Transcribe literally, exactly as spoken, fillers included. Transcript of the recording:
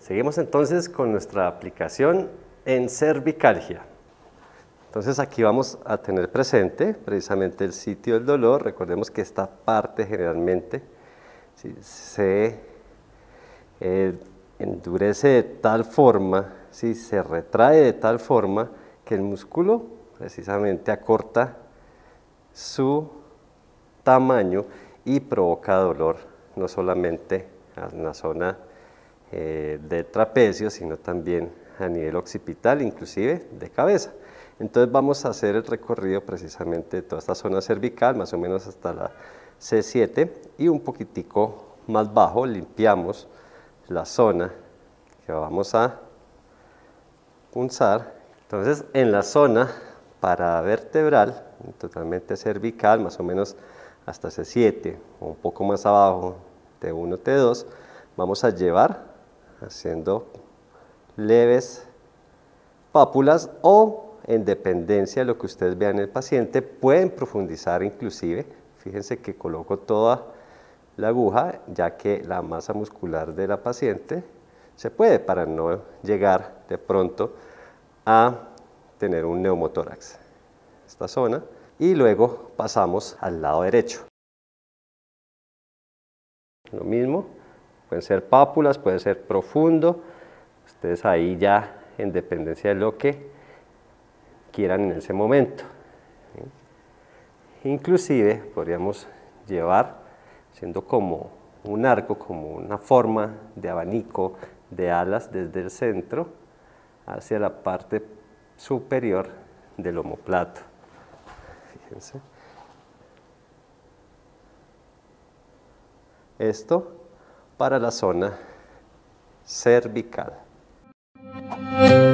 Seguimos entonces con nuestra aplicación en cervicalgia. Entonces aquí vamos a tener presente precisamente el sitio del dolor. Recordemos que esta parte generalmente ¿sí? se eh, endurece de tal forma, ¿sí? se retrae de tal forma que el músculo precisamente acorta su tamaño y provoca dolor, no solamente en la zona eh, del trapecio, sino también a nivel occipital, inclusive de cabeza. Entonces vamos a hacer el recorrido precisamente de toda esta zona cervical, más o menos hasta la C siete, y un poquitico más bajo limpiamos la zona que vamos a punzar. Entonces en la zona paravertebral, totalmente cervical, más o menos hasta C siete, o un poco más abajo, T uno, T dos, vamos a llevar haciendo leves pápulas o en dependencia de lo que ustedes vean en el paciente, pueden profundizar inclusive. Fíjense que coloco toda la aguja, ya que la masa muscular de la paciente se puede, para no llegar de pronto a tener un neumotórax. Esta zona, y luego pasamos al lado derecho. Lo mismo, pueden ser pápulas, puede ser profundo, ustedes ahí ya en dependencia de lo que quieran en ese momento. ¿Sí? Inclusive podríamos llevar, siendo como un arco, como una forma de abanico de alas desde el centro hacia la parte superior del omóplato. Fíjense. Esto para la zona cervical.